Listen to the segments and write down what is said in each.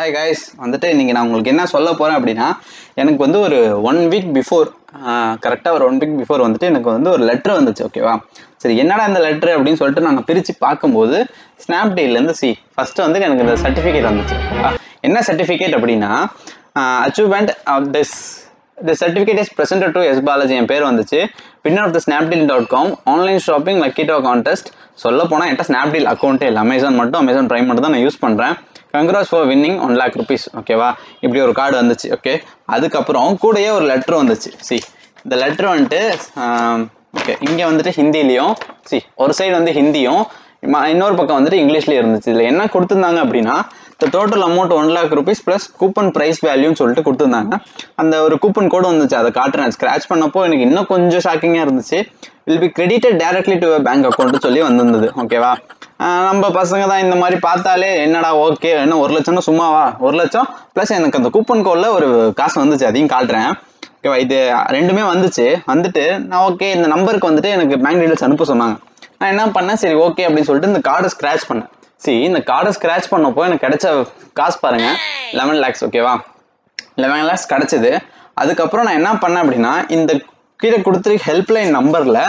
Hi guys, வந்துட்டு இன்னைக்கு நான் உங்களுக்கு என்ன சொல்ல போறேன் அப்படினா எனக்கு வந்து ஒரு 1 வீக் பிஃபோர் கரெக்ட்டா ஒரு 1 வீக் பிஃபோர் வந்துட்டு எனக்கு வந்து ஒரு லெட்டர் வந்துச்சு ஓகேவா. சரி என்னடா இந்த லெட்டர் அப்படினு சொல்லிட்டு நான் பிரிச்சு பாக்கும்போது Snapdeal ல இருந்து ஃபர்ஸ்ட் வந்து எனக்கு இந்த சர்டிபிகேட் வந்துச்சு ஓகேவா. என்ன சர்டிபிகேட் அப்படினா achievement of the certificate is presented to S Balaji என் பேர் வந்துச்சு. winner of the snapdeal.com online shopping lucky draw contest. சொல்ல போனா என்கிட்ட Snapdeal அக்கவுண்ட் இல்ல, Amazon Prime மட்டும் தான் நான் யூஸ் பண்றேன். congrats for winning 1 lakh rupees ஓகேவா. இப்படி ஒரு கார்டு வந்துச்சு ஓகே. அதுக்கு அப்புறம் கூடயே ஒரு லெட்டர் வந்துச்சு. இந்த லெட்டர் வந்துட்டு ஓகே இங்க வந்துட்டு ஹிந்திலயும் ஒரு சைடு வந்து ஹிந்தியும் இன்னொரு பக்கம் வந்துட்டு இங்கிலீஷ்லயே இருந்துச்சு. இதுல என்ன கொடுத்திருந்தாங்க அப்படின்னா the total amount 1 lakh rupees plus coupon price value ன்னு சொல்லிட்டு கொடுத்திருந்தாங்க. அந்த ஒரு கூப்பன் கோட் வந்துச்சு, அதை காட்டுறேன். ஸ்கிராச் பண்ணப்போ எனக்கு இன்னும் கொஞ்சம் ஷாக்கிங்கா இருந்துச்சு. will be credited directly to a bank account சொல்லி வந்திருந்தது ஓகேவா. நம்ம பசங்க தான் இந்த மாதிரி பார்த்தாலே என்னடா ஓகே என்ன 1 லட்சம்னா சும்மாவா, 1 லட்சம் பிளஸ் எனக்கு அந்த கூப்பன் கோட்ல ஒரு காசு வந்துச்சு, அதையும் காட்டுறேன் ஓகேவா. இது ரெண்டுமே வந்துட்டு நான் ஓகே இந்த நம்பருக்கு வந்துட்டு எனக்கு பேங்க் டீடைல்ஸ் அனுப்ப சொன்னாங்க. நான் என்ன பண்ணேன், சரி ஓகே அப்படின்னு சொல்லிட்டு இந்த கார்டை ஸ்கிராச் பண்ணேன். இந்த கார்டை ஸ்கிராச் பண்ணப்போ எனக்கு கிடைச்ச காசு பாருங்க 11 lakhs ஓகேவா. 11 lakhs கிடைச்சது. அதுக்கப்புறம் நான் என்ன பண்ணேன் அப்படின்னா இந்த கீழே கொடுத்து ஹெல்ப்லைன் நம்பர்ல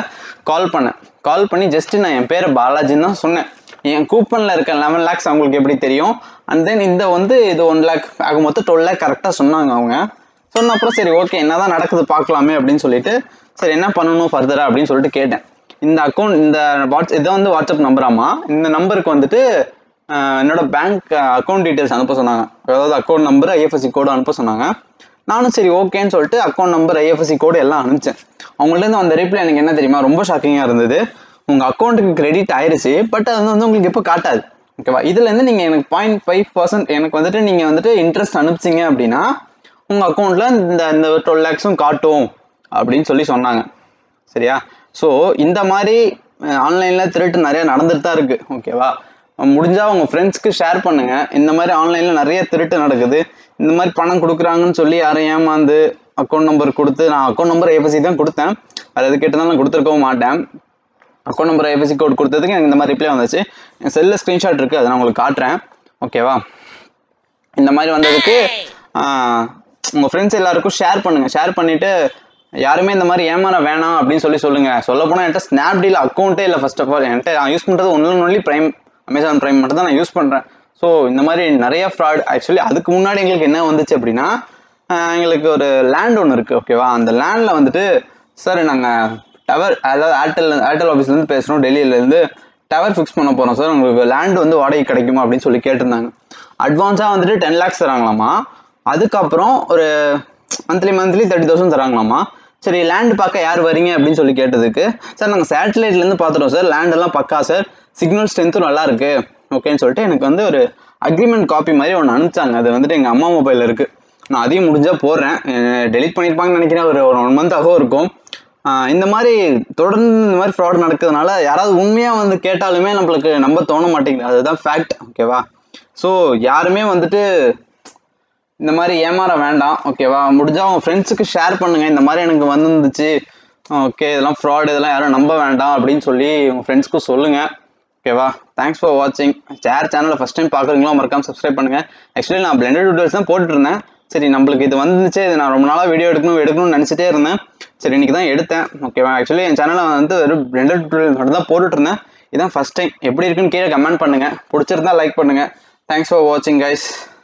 கால் பண்ணி ஜஸ்ட் நான் என் பேரை பாலாஜின்னு தான் சொன்னேன். என் கூப்பன்ல இருக்க 11 lakhs அவங்களுக்கு எப்படி தெரியும், அண்ட் தென் இந்த வந்து இது 1 lakh ஆக மொத்தம் 12 lakh கரெக்டா சொன்னாங்க. அவங்க சொன்ன அப்புறம் சரி ஓகே என்னதான் நடக்குது பார்க்கலாமே அப்படின்னு சொல்லிட்டு சரி என்ன பண்ணணும் ஃபர்தரா அப்படின்னு சொல்லிட்டு கேட்டேன். இந்த அக்கௌண்ட் இந்த இதை வந்து வாட்ஸ்அப் நம்பராமா, இந்த நம்பருக்கு வந்துட்டு என்னோட பேங்க் அக்கௌண்ட் டீடைல்ஸ் அனுப்ப சொன்னாங்க. அதாவது அக்கௌண்ட் நம்பர் ஐஎஃப்எஸ்சி கோடு அனுப்ப சொன்னாங்க. நானும் சரி ஓகேன்னு சொல்லிட்டு அக்கௌண்ட் நம்பர் ஐஎஃப்எஸ்சி கோடு எல்லாம் அனுப்பிச்சேன். அவங்கள்ட்ட அந்த ரிப்ளை எனக்கு என்ன தெரியுமா ரொம்ப ஷாக்கிங்கா இருந்தது. உங்க அக்கௌண்ட்டுக்கு கிரெடிட் ஆயிருச்சு, பட் அது வந்து உங்களுக்கு எப்போ காட்டாது ஓகேவா. இதுல இருந்து நீங்க எனக்கு 0.5% எனக்கு வந்துட்டு நீங்க வந்துட்டு இன்ட்ரெஸ்ட் அனுப்பிச்சிங்க அப்படின்னா உங்க அக்கௌண்ட்ல இந்த 12 lakhs காட்டும் அப்படின்னு சொல்லி சொன்னாங்க. சரியா. ஸோ இந்த மாதிரி ஆன்லைன்ல திருட்டு நிறைய நடந்துட்டு தான் இருக்கு ஓகேவா. முடிஞ்சா உங்க ஃப்ரெண்ட்ஸ்க்கு ஷேர் பண்ணுங்க. இந்த மாதிரி ஆன்லைன்ல நிறைய திருட்டு நடக்குது. இந்த மாதிரி பணம் கொடுக்குறாங்கன்னு சொல்லி யாரும் ஏமாந்து அக்கௌண்ட் நம்பர் கொடுத்து, நான் அக்கௌண்ட் நம்பர் ஐஎஃப்எஸ்சி தான் கொடுத்தேன், அது எது கேட்டதாலும் நான் கொடுத்துருக்கவும் மாட்டேன். அக்கௌண்ட் நம்பர் ஐஎஃப்எஸ்சி கோட் கொடுத்ததுக்கு எனக்கு இந்த மாதிரி ரிப்ளை வந்துச்சு. என் செல்லில் ஸ்க்ரீன்ஷாட் இருக்குது, அதை நான் உங்களுக்கு காட்டுறேன் ஓகேவா. இந்த மாதிரி வந்ததுக்கு உங்கள் ஃப்ரெண்ட்ஸ் எல்லாருக்கும் ஷேர் பண்ணுங்கள். ஷேர் பண்ணிவிட்டு யாருமே இந்த மாதிரி ஏமாற வேணாம் அப்படின்னு சொல்லுங்கள். சொல்ல போனால் என்கிட்ட Snapdeal அக்கௌண்ட்டே இல்லை. ஃபர்ஸ்ட் ஆஃப் ஆல் என்கிட்ட நான் யூஸ் பண்ணுறது ஒன்லி Amazon Prime மட்டும் தான் நான் யூஸ் பண்ணுறேன். ஸோ இந்த மாதிரி நிறைய ஃப்ராட். ஆக்சுவலி அதுக்கு முன்னாடி எங்களுக்கு என்ன வந்துச்சு அப்படின்னா எங்களுக்கு ஒரு லேண்ட் ஒன்று இருக்குது ஓகேவா. அந்த லேண்டில் வந்துட்டு சார் நாங்கள் டவர், அதாவது ஏர்டெல் ஆஃபீஸ்லேருந்து பேசுகிறோம், டெல்லியிலேருந்து டவர் ஃபிக்ஸ் பண்ண போகிறோம் சார், உங்களுக்கு லேண்ட் வந்து வாடகை கிடைக்குமா அப்படின்னு சொல்லி கேட்டிருந்தாங்க. அட்வான்ஸாக வந்துட்டு 10 lakhs தராங்களாமா. அதுக்கப்புறம் ஒரு மந்த்லி 30,000 தராங்களாமா. சரி லேண்ட் பார்க்க யார் வரீங்க அப்படின்னு சொல்லி கேட்டதுக்கு சார் நாங்கள் சேட்டலைட்லேருந்து பார்த்துட்டோம் சார், லேண்ட் எல்லாம் பக்கா சார், சிக்னல் ஸ்ட்ரென்த்தும் நல்லா இருக்கு ஓகேன்னு சொல்லிட்டு எனக்கு வந்து ஒரு அக்ரிமெண்ட் காப்பி மாதிரி ஒன்று அனுப்பிச்சாங்க. அது வந்துட்டு எங்கள் அம்மா மொபைலில் இருக்குது. நான் அதையும் முடிஞ்சால் போடுறேன். டெலிட் பண்ணியிருப்பாங்கன்னு நினைக்கிறேன், ஒரு 1 month இருக்கும். இந்த மாதிரி தொடர்ந்து இந்த மாதிரி ஃப்ராட் நடக்கிறதுனால யாராவது உண்மையாக வந்து கேட்டாலுமே நம்மளுக்கு நம்ப தோண மாட்டேங்குது. அதுதான் ஃபேக்ட் ஓகேவா. ஸோ யாருமே வந்துட்டு இந்த மாதிரி ஏமாற வேண்டாம் ஓகேவா. முடிஞ்சா உங்க ஃப்ரெண்ட்ஸுக்கு ஷேர் பண்ணுங்க. இந்த மாதிரி எனக்கு வந்துருந்துச்சு ஓகே, இதெல்லாம் ஃப்ராட், இதெல்லாம் யாரும் நம்ப வேண்டாம் அப்படின்னு சொல்லி உங்க ஃப்ரெண்ட்ஸ்க்கு சொல்லுங்க ஓகேவா. தேங்க்ஸ் ஃபார் வாட்சிங். சேனலை ஃபர்ஸ்ட் டைம் பார்க்குறீங்களா மறக்காம சப்ஸ்கிரைப் பண்ணுங்க. ஆக்சுவலி நான் பிளெண்டட் டியூட்டோரியல்ஸ் தான் போட்டுட்டு இருந்தேன். சரி நம்மளுக்கு இது வந்துச்சு, இது நான் ரொம்ப நாளாக வீடியோ எடுக்கணும்னு நினச்சிட்டே இருந்தேன். சரி இன்னைக்கு தான் எடுத்தேன் ஓகேவா. ஆக்சுவலி என் சேனலை வந்து வெறும் பிளெண்டட் டியூட்டோரியல் மட்டும் தான் போட்டுட்டு இருந்தேன். இதான் ஃபர்ஸ்ட் டைம். எப்படி இருக்குன்னு கீழே கமெண்ட் பண்ணுங்க. பிடிச்சிருந்தா லைக் பண்ணுங்க. தேங்க்ஸ் ஃபார் வாட்சிங் கைஸ்.